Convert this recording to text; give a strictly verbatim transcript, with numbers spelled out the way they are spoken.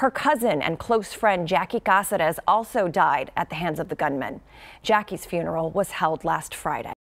Her cousin and close friend Jackie Cazarez also died at the hands of the gunman. Jackie's funeral was held last Friday.